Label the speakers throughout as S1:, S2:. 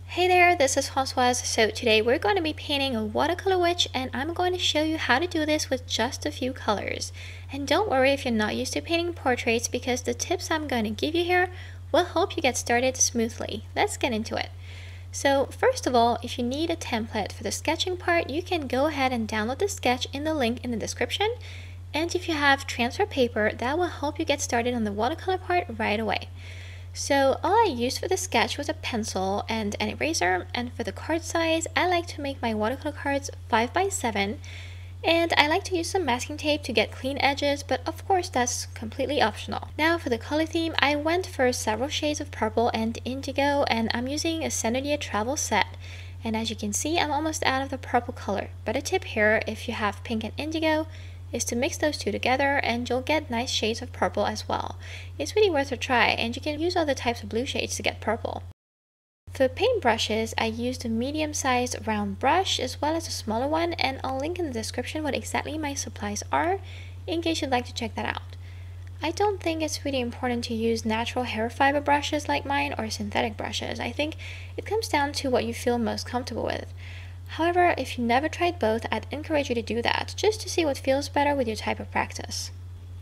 S1: Hey there, this is Françoise. So today we're going to be painting a watercolor witch and I'm going to show you how to do this with just a few colors. And don't worry if you're not used to painting portraits because the tips I'm going to give you here will help you get started smoothly. Let's get into it. So first of all, if you need a template for the sketching part, you can go ahead and download the sketch in the link in the description. And if you have transfer paper, that will help you get started on the watercolor part right away. So all I used for the sketch was a pencil and an eraser, and for the card size, I like to make my watercolor cards 5 by 7, and I like to use some masking tape to get clean edges, but of course that's completely optional. Now for the color theme, I went for several shades of purple and indigo, and I'm using a Sennelier travel set. And as you can see, I'm almost out of the purple color, but a tip here, if you have pink and indigo, is to mix those two together and you'll get nice shades of purple as well. It's really worth a try, and you can use other types of blue shades to get purple. For paint brushes, I used a medium-sized round brush as well as a smaller one, and I'll link in the description what exactly my supplies are in case you'd like to check that out. I don't think it's really important to use natural hair fiber brushes like mine or synthetic brushes. I think it comes down to what you feel most comfortable with. However, if you never tried both, I'd encourage you to do that, just to see what feels better with your type of practice.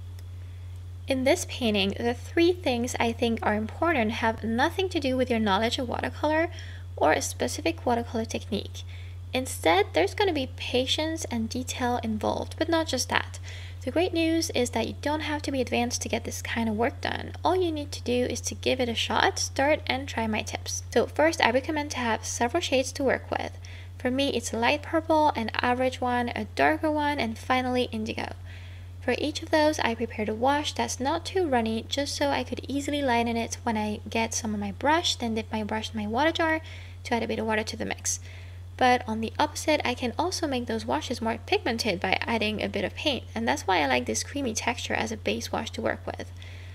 S1: In this painting, the three things I think are important have nothing to do with your knowledge of watercolor or a specific watercolor technique. Instead, there's going to be patience and detail involved, but not just that. The great news is that you don't have to be advanced to get this kind of work done. All you need to do is to give it a shot, start, and try my tips. So first, I recommend to have several shades to work with. For me, it's a light purple, an average one, a darker one, and finally indigo. For each of those, I prepared a wash that's not too runny, just so I could easily lighten it when I get some on my brush, then dip my brush in my water jar to add a bit of water to the mix. But on the opposite, I can also make those washes more pigmented by adding a bit of paint, and that's why I like this creamy texture as a base wash to work with.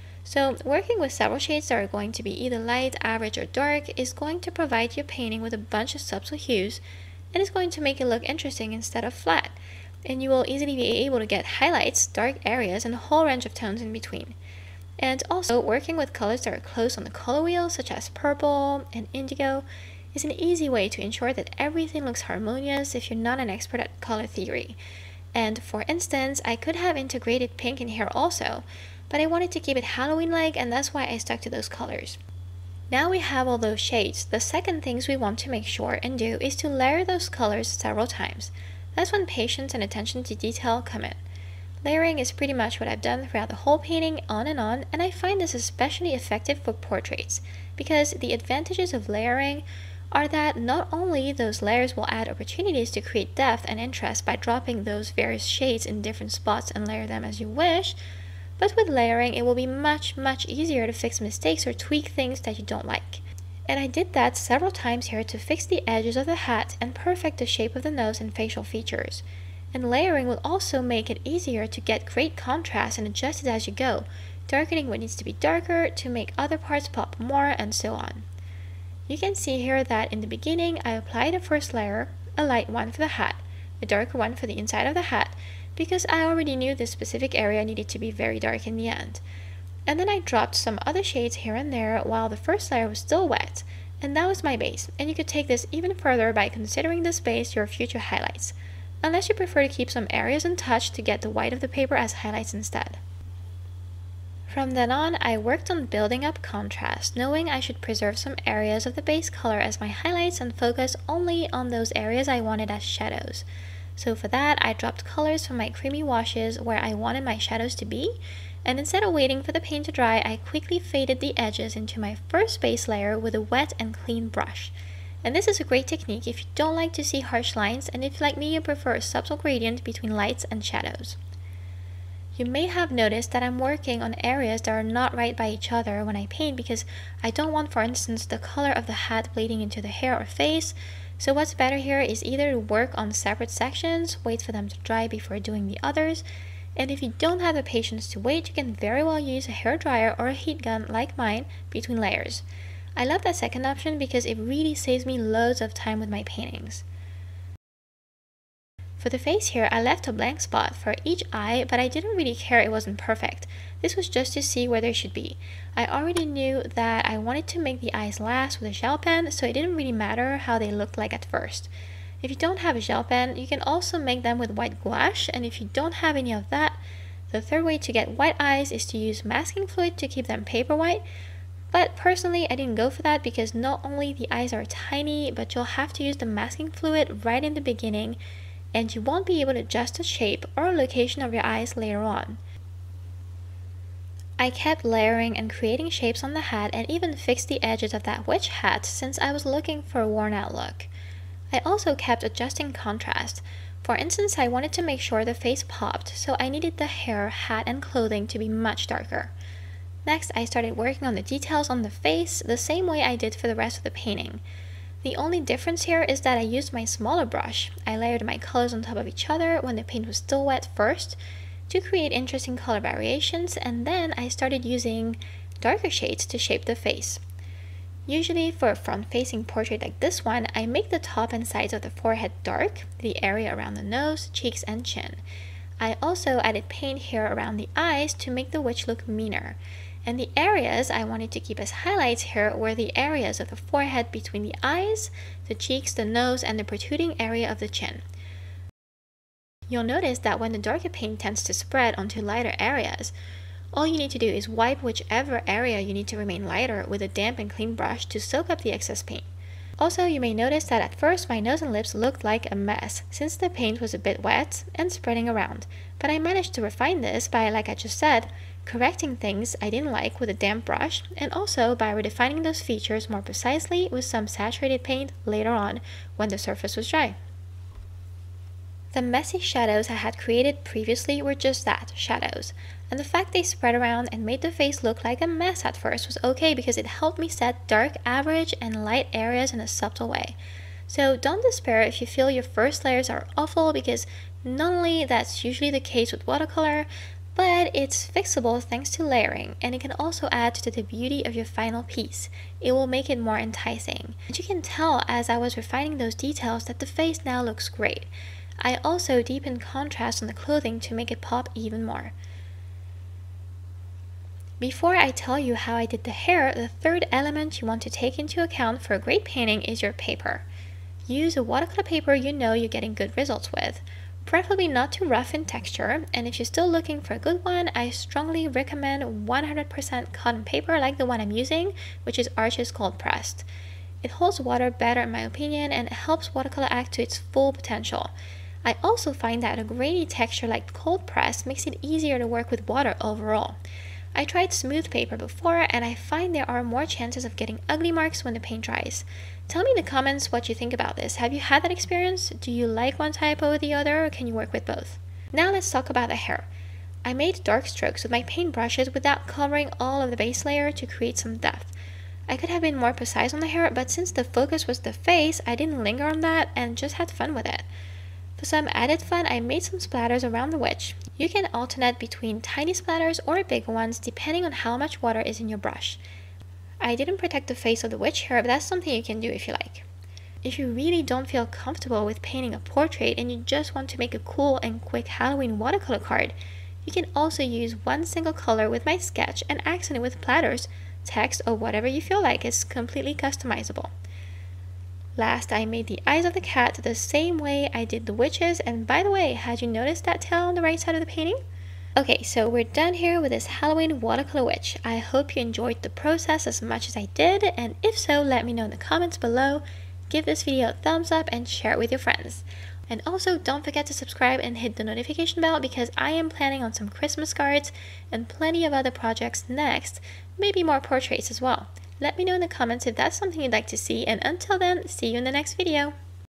S1: So working with several shades that are going to be either light, average, or dark is going to provide your painting with a bunch of subtle hues, and it's going to make it look interesting instead of flat, and you will easily be able to get highlights, dark areas, and a whole range of tones in between. And also, working with colors that are close on the color wheel, such as purple and indigo, is an easy way to ensure that everything looks harmonious if you're not an expert at color theory. And for instance, I could have integrated pink in here also, but I wanted to keep it Halloween-like, and that's why I stuck to those colors. Now we have all those shades, the second things we want to make sure and do is to layer those colors several times. That's when patience and attention to detail come in. Layering is pretty much what I've done throughout the whole painting, on, and I find this especially effective for portraits, because the advantages of layering are that not only those layers will add opportunities to create depth and interest by dropping those various shades in different spots and layer them as you wish, but with layering, it will be much easier to fix mistakes or tweak things that you don't like. And I did that several times here to fix the edges of the hat and perfect the shape of the nose and facial features. And layering will also make it easier to get great contrast and adjust it as you go, darkening what needs to be darker to make other parts pop more, and so on. You can see here that in the beginning I applied a first layer, a light one for the hat, a darker one for the inside of the hat, because I already knew this specific area needed to be very dark in the end. And then I dropped some other shades here and there while the first layer was still wet, and that was my base, and you could take this even further by considering this base your future highlights, unless you prefer to keep some areas untouched to get the white of the paper as highlights instead. From then on, I worked on building up contrast, knowing I should preserve some areas of the base color as my highlights and focus only on those areas I wanted as shadows. So for that, I dropped colors from my creamy washes where I wanted my shadows to be, and instead of waiting for the paint to dry, I quickly faded the edges into my first base layer with a wet and clean brush. And this is a great technique if you don't like to see harsh lines, and if like me you prefer a subtle gradient between lights and shadows. You may have noticed that I'm working on areas that are not right by each other when I paint, because I don't want, for instance, the color of the hat bleeding into the hair or face. So what's better here is either to work on separate sections, wait for them to dry before doing the others, and if you don't have the patience to wait, you can very well use a hairdryer or a heat gun like mine between layers. I love that second option because it really saves me loads of time with my paintings. For the face here, I left a blank spot for each eye, but I didn't really care it wasn't perfect. This was just to see where they should be. I already knew that I wanted to make the eyes last with a gel pen, so it didn't really matter how they looked like at first. If you don't have a gel pen, you can also make them with white gouache, and if you don't have any of that, the third way to get white eyes is to use masking fluid to keep them paper white. But personally, I didn't go for that because not only the eyes are tiny, but you'll have to use the masking fluid right in the beginning, and you won't be able to adjust the shape or location of your eyes later on. I kept layering and creating shapes on the hat and even fixed the edges of that witch hat since I was looking for a worn out look. I also kept adjusting contrast. For instance, I wanted to make sure the face popped, so I needed the hair, hat, and clothing to be much darker. Next, I started working on the details on the face the same way I did for the rest of the painting. The only difference here is that I used my smaller brush. I layered my colors on top of each other when the paint was still wet first to create interesting color variations, and then I started using darker shades to shape the face. Usually for a front-facing portrait like this one, I make the top and sides of the forehead dark, the area around the nose, cheeks, and chin. I also added paint here around the eyes to make the witch look meaner. And the areas I wanted to keep as highlights here were the areas of the forehead between the eyes, the cheeks, the nose, and the protruding area of the chin. You'll notice that when the darker paint tends to spread onto lighter areas, all you need to do is wipe whichever area you need to remain lighter with a damp and clean brush to soak up the excess paint. Also, you may notice that at first my nose and lips looked like a mess since the paint was a bit wet and spreading around, but I managed to refine this by, like I just said, correcting things I didn't like with a damp brush, and also by redefining those features more precisely with some saturated paint later on when the surface was dry. The messy shadows I had created previously were just that, shadows, and the fact they spread around and made the face look like a mess at first was okay because it helped me set dark, average, and light areas in a subtle way. So don't despair if you feel your first layers are awful, because not only that's usually the case with watercolor, but it's fixable thanks to layering, and it can also add to the beauty of your final piece. It will make it more enticing. And you can tell as I was refining those details that the face now looks great. I also deepened contrast on the clothing to make it pop even more. Before I tell you how I did the hair, the third element you want to take into account for a great painting is your paper. Use a watercolor paper you know you're getting good results with. Preferably not too rough in texture, and if you're still looking for a good one, I strongly recommend 100% cotton paper like the one I'm using, which is Arches Cold Pressed. It holds water better in my opinion, and it helps watercolor act to its full potential. I also find that a grainy texture like cold press makes it easier to work with water overall. I tried smooth paper before, and I find there are more chances of getting ugly marks when the paint dries. Tell me in the comments what you think about this. Have you had that experience? Do you like one type over the other, or can you work with both? Now let's talk about the hair. I made dark strokes with my paint brushes without covering all of the base layer to create some depth. I could have been more precise on the hair, but since the focus was the face, I didn't linger on that and just had fun with it. For some added fun, I made some splatters around the witch. You can alternate between tiny splatters or bigger ones depending on how much water is in your brush. I didn't protect the face of the witch here, but that's something you can do if you like. If you really don't feel comfortable with painting a portrait and you just want to make a cool and quick Halloween watercolor card, you can also use one single color with my sketch and accent it with platters, text, or whatever you feel like. It's completely customizable. Last, I made the eyes of the cat the same way I did the witches, and by the way, had you noticed that tail on the right side of the painting? Okay, so we're done here with this Halloween watercolor witch. I hope you enjoyed the process as much as I did, and if so, let me know in the comments below. Give this video a thumbs up and share it with your friends. And also, don't forget to subscribe and hit the notification bell because I am planning on some Christmas cards and plenty of other projects next, maybe more portraits as well. Let me know in the comments if that's something you'd like to see, and until then, see you in the next video.